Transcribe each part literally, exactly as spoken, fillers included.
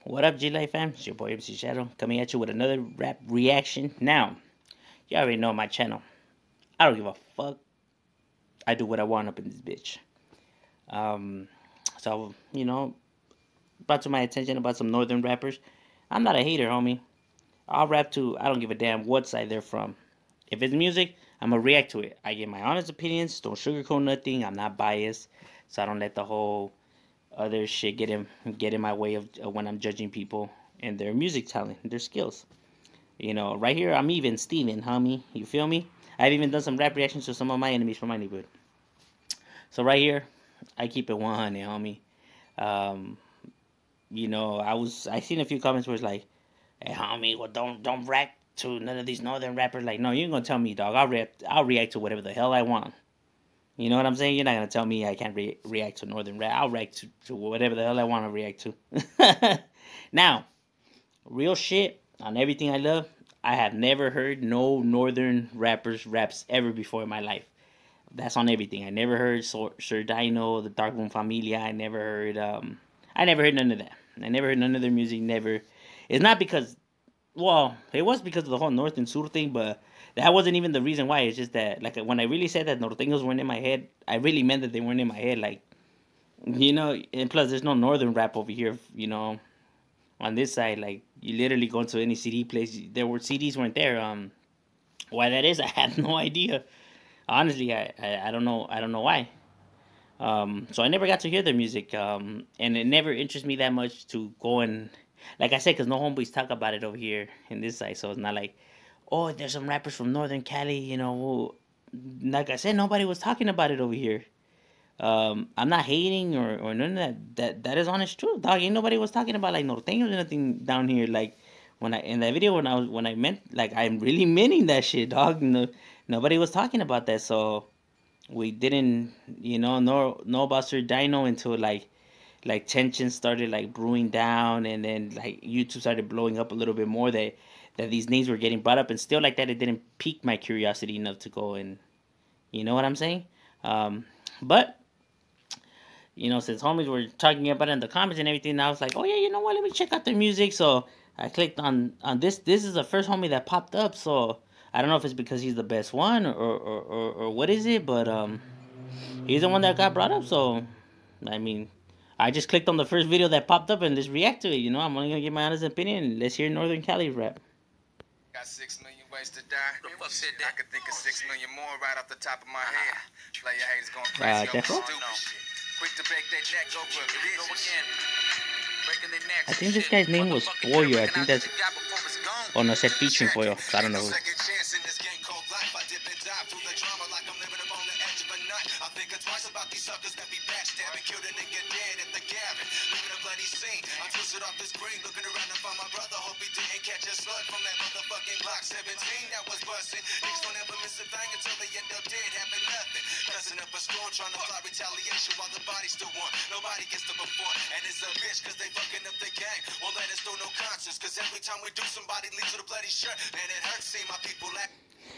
What up, G Life fam? It's your boy M C Shadow coming at you with another rap reaction. Now, you already know my channel. I don't give a fuck. I do what I want up in this bitch. Um, so you know, brought to my attention about some northern rappers. I'm not a hater, homie. I'll rap to. I don't give a damn what side they're from. If it's music, I'm gonna react to it. I give my honest opinions. Don't sugarcoat nothing. I'm not biased, so I don't let the whole other shit get in get in my way of uh, when I'm judging people and their music talent, their skills. You know, right here I'm even Steven, homie. You feel me? I've even done some rap reactions to some of my enemies from my neighborhood. So right here, I keep it one hundred, homie. Um, you know, I was I seen a few comments where it's like, "Hey, homie, well don't don't rap to none of these northern rappers." Like, no, you ain't gonna tell me, dog. I'll react I'll react to whatever the hell I want. You know what I'm saying? You're not gonna tell me I can't re- react to northern rap. I'll react to, to whatever the hell I want to react to. Now, real shit on everything I love. I have never heard no northern rappers raps ever before in my life. That's on everything. I never heard Sir Dino, the Dark Moon Familia. I never heard. Um, I never heard none of that. I never heard none of their music. Never. It's not because. Well, it was because of the whole North and Sur thing, but that wasn't even the reason why. It's just that, like, when I really said that Norteños weren't in my head, I really meant that they weren't in my head. Like, you know, and plus, there's no northern rap over here, you know, on this side. Like, you literally go to any C D place, there were C Ds weren't there. Um, why that is, I have no idea. Honestly, I, I, I don't know. I don't know why. Um, so I never got to hear their music. Um, and it never interests me that much to go and, like I said, because no homeboys talk about it over here in this side. So it's not like, oh, there's some rappers from Northern Cali, you know. Like I said, nobody was talking about it over here. Um, I'm not hating or, or none of that. That that is honest truth, dog. Ain't nobody was talking about like norteños or nothing down here. Like when I in that video when I was when I meant like I'm really meaning that shit, dog. No, nobody was talking about that. So we didn't, you know, know know about Sir Dino until like like tensions started like brewing down, and then like YouTube started blowing up a little bit more. That that these names were getting brought up, and still like that, it didn't pique my curiosity enough to go and, you know what I'm saying. Um, but you know, since homies were talking about it in the comments and everything, I was like, oh yeah, you know what? Let me check out their music. So I clicked on on this. This is the first homie that popped up. So I don't know if it's because he's the best one or or, or, or what is it, but um, he's the one that got brought up. So I mean, I just clicked on the first video that popped up and let's react to it. You know, I'm only gonna give my honest opinion. Let's hear Northern Cali rap. Got six million ways to die. The fuck said that? I could think of six million more right off the top of my head. Play your haters going crazy Uh, over Defo? stupid shit. Quick to break their neck over a bitch. Go again. Breaking their necks. I think this guy's name was Pollo. I think that's. Oh no, it said featuring Pollo. So I don't know who. Second chance in this game called life. I dip and dive through the drama like I'm living up on the edge of a nut. I think twice about these suckers that be backstabbing, killed a nigga dead at the cabin, leaving a bloody scene. I twisted off this green, looking around to find my brother. Hope he didn't catch a slug from that motherfucking Glock seventeen that was busting. Niggas don't ever miss a thing until they end up dead, having nothing. Cussing up a storm, trying to fly retaliation while the body still warm. Nobody gets to perform, and it's a bitch cause they fucking up the gang. Won't let us through no concerts, cause every time we do, somebody leaves with a bloody shirt. And it hurts seeing my people act.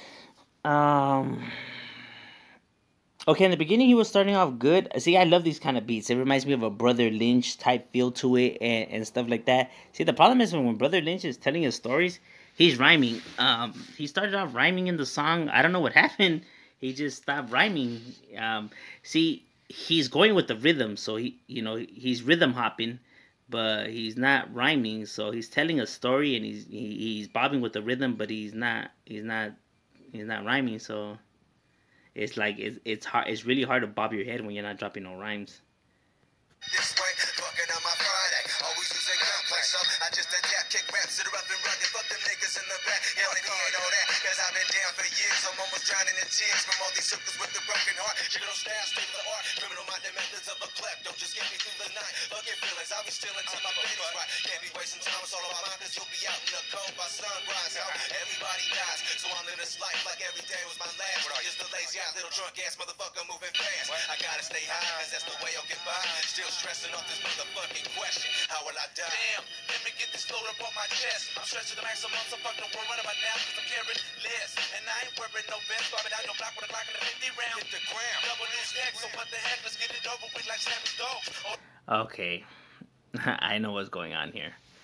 Um. Okay, in the beginning he was starting off good. See, I love these kind of beats. It reminds me of a Brother Lynch type feel to it and, and stuff like that. See, the problem is when Brother Lynch is telling his stories, he's rhyming. Um, he started off rhyming in the song. I don't know what happened. He just stopped rhyming. Um, see, he's going with the rhythm, so he, you know, he's rhythm hopping, but he's not rhyming. So he's telling a story and he's he, he's bobbing with the rhythm, but he's not he's not he's not rhyming. So it's like it's it's hard. It's really hard to bob your head when you're not dropping no rhymes. This way, fucking on my Friday. Always using gunplay, so I just adapt, kick rap, sit her up and run. Fuck them niggas in the back. Yeah, they ain't know that, cause I've been down for years. I'm almost drowning in tears from all these suckers with the broken heart. Chicken on style, state of the art. Criminal minded methods of a klepto. Just get me through the night. Fuck your feelings, I'll be still until my fate is right. Can't be wasting time, it's all about mine, cause you'll be out in the cold by sunrise. Ho, everybody dies, so I'm living this life like every day was my last. Just a lazy eye, little drunk ass motherfucker moving fast. I gotta stay high, cause that's the way I'll get by. Still stressing off this motherfucking question, how will I die? Damn, let me get this load up on my chest. I'm stressed to the maximum, so fuck the world running my now, cause I'm carrying less. And I ain't wearing no vest, bobbing down your block with a Glock and a fifty round. Hit the ground, double new stack, so what the heck, let's get it over with like Savage Dogs. Okay, I know what's going on here.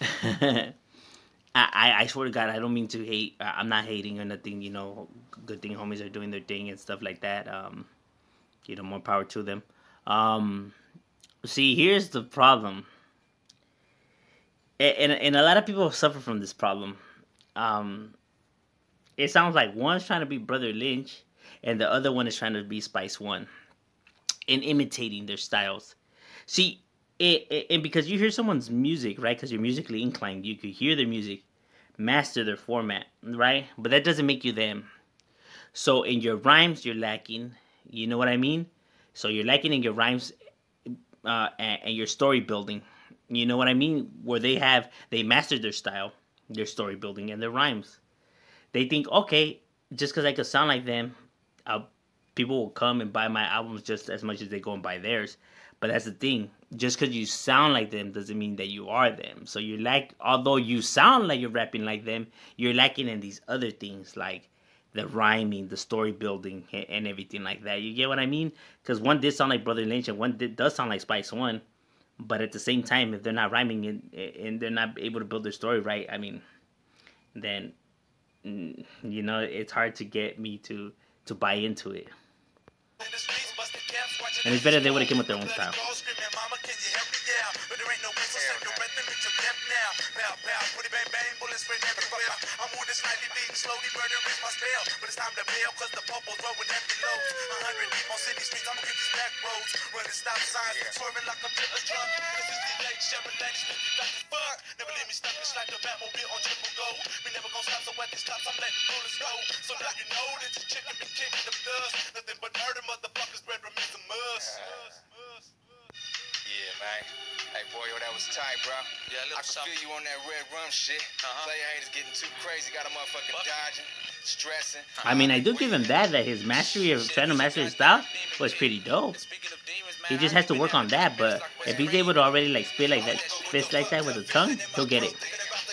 I, I I swear to God, I don't mean to hate. I- I'm not hating or nothing. You know, good thing homies are doing their thing and stuff like that. Um, you know, more power to them. Um, see, here's the problem, A- and and a lot of people suffer from this problem. Um, it sounds like one's trying to be Brother Lynch, and the other one is trying to be Spice One, and imitating their styles. See, it, it, and because you hear someone's music, right? Because you're musically inclined, you could hear their music, master their format, right? But that doesn't make you them. So in your rhymes, you're lacking. You know what I mean? So you're lacking in your rhymes, uh, and, and your story building. You know what I mean? Where they have they mastered their style, their story building, and their rhymes. They think, okay, just because I could sound like them, I'll, people will come and buy my albums just as much as they go and buy theirs. But that's the thing. Just because you sound like them doesn't mean that you are them. So you're like, although you sound like you're rapping like them, you're lacking in these other things like the rhyming, the story building, and everything like that. You get what I mean? Because one did sound like Brother Lynch and one did, does sound like Spice One. But at the same time, if they're not rhyming and, and they're not able to build their story right, I mean, then, you know, it's hard to get me to, to buy into it. And it's better they would have came with their own style. I'm on this nightly beating, slowly murdering my spell. But it's time to bail, cause the popo throwing heavy loads. A hundred deep on city streets, I'ma get these back roads. Running stop signs, swerving like I'm a truck. This is the late Chevrolet, sniffy like as fuck. Never leave me stuck, it's like the Batmobile on triple gold. We never gon' stop, so at these stops, I'm letting bullets go. So now you know that your chicken been kicking them dust. Nothing but murder, motherfuckers, bred from some muss. Yeah, man. Hey, boy, yo, that was tight, bro. Yeah, I can something. Feel you on that red rum shit. Uh-huh. Player haters getting too crazy. Got a motherfucking dodging, stressing. I mean, I do give him that, that his mastery of trying to master his style was pretty dope. He just has to work on that, but if he's able to already, like, spit like that, fist like that with a tongue, he'll get it.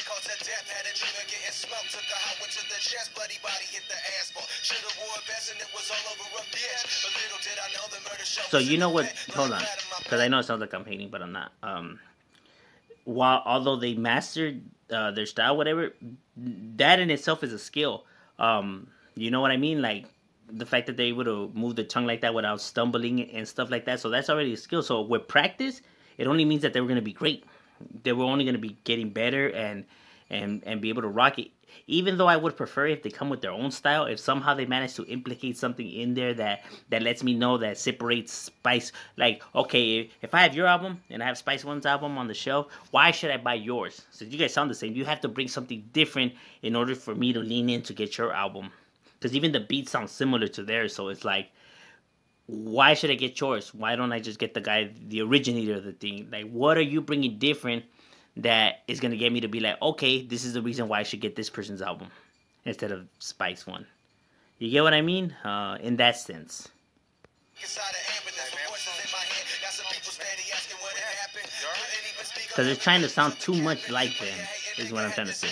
So you know what? Hold on, because I know it sounds like I'm hating, but I'm not. Um, while although they mastered uh, their style, whatever, that in itself is a skill. Um, you know what I mean? Like the fact that they're able to move the tongue like that without stumbling and stuff like that. So that's already a skill. So with practice, it only means that they were going to be great. They were only going to be getting better and and and be able to rock it. Even though I would prefer if they come with their own style, if somehow they manage to implicate something in there that that lets me know that separates Spice. Like, okay, if I have your album and I have Spice One's album on the shelf, why should I buy yours? So you guys sound the same. You have to bring something different in order for me to lean in to get your album. Because even the beats sound similar to theirs, so it's like, why should I get yours? Why don't I just get the guy, the originator of the thing? Like, what are you bringing different that is going to get me to be like, okay, this is the reason why I should get this person's album instead of Spice One. You get what I mean? Uh, in that sense. Because they're trying to sound too much like them, is what I'm trying to say.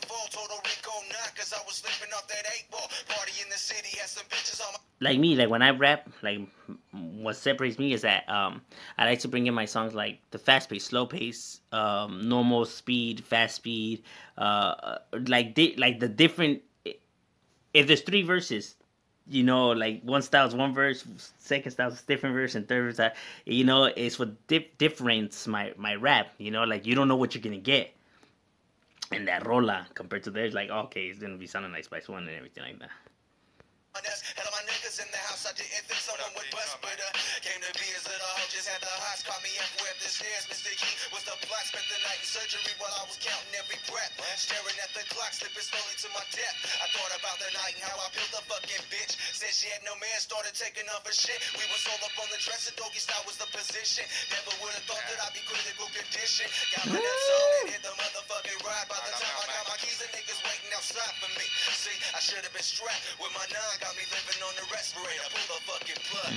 Like me, like when I rap, like what separates me is that um, I like to bring in my songs like the fast pace, slow pace, um, normal speed, fast speed, uh, like di- like the different. If there's three verses, you know, like one style's one verse, second style's different verse, and third verse, you know, it's what dip- difference my my rap. You know, like you don't know what you're gonna get in that rola compared to theirs. Like, okay, it's gonna be sounding like Spice One and everything like that. Hell of my niggas in the house, I didn't think someone would bust, but uh, came to be as little hoe, just had the hots, caught me halfway up the stairs. Mister Key was the block, spent the night in surgery while I was counting every breath, staring at the clock, slipping slowly to my death. I thought about the night and how I peeled the fucking bitch. Said she had no man, started taking off her shit. We was all up on the dresser, doggy style was the position. Never would have thought that I'd be critical condition. Got my that song and hit the motherfucking ride. By the time I got my keys, the niggas waiting outside for me. See, I should have been strapped with my nine, got me living on the respirator. Pull the fucking plug.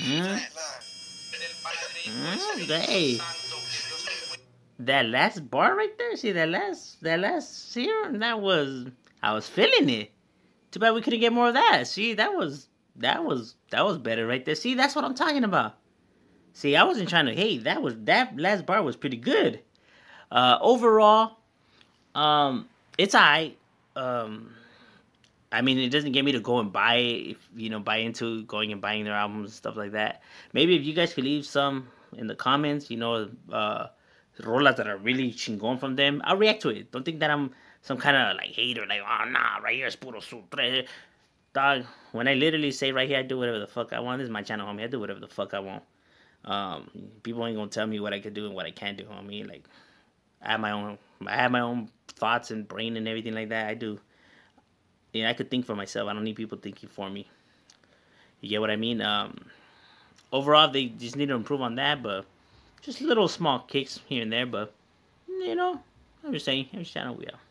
Mm-hmm. Mm, hey. That last bar right there, see that last that last serum, that was I was feeling it. Too bad we couldn't get more of that. See, that was that was that was better right there. See, that's what I'm talking about. See, I wasn't trying to hate. That was that last bar was pretty good. Uh, overall, Um, it's alright. Um, I mean, it doesn't get me to go and buy, if you know, buy into going and buying their albums and stuff like that. Maybe if you guys could leave some in the comments, you know, uh, rolas that are really chingon from them, I'll react to it. Don't think that I'm some kind of like hater, like, oh nah, right here is puro sutre. Dog, when I literally say right here, I do whatever the fuck I want. This is my channel, homie. I do whatever the fuck I want. Um, people ain't gonna tell me what I could do and what I can't do, homie. Like, I have my own, I have my own thoughts and brain and everything like that. I do. Yeah, I could think for myself. I don't need people thinking for me. You get what I mean? Um, overall, they just need to improve on that, but just little small kicks here and there. But you know, I'm just saying, I'm just trying to we are.